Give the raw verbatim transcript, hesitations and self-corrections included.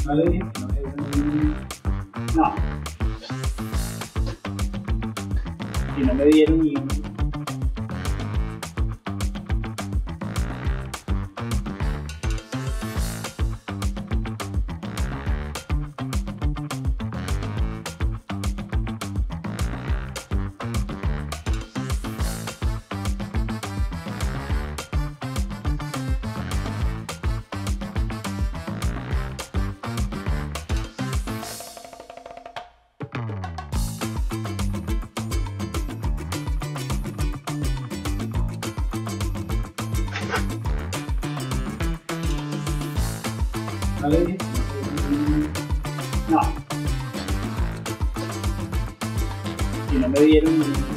No le dije que no le dieron. No. Y no me dieron ni un. No le dije que no le dieron. No. Y no me dieron ni un.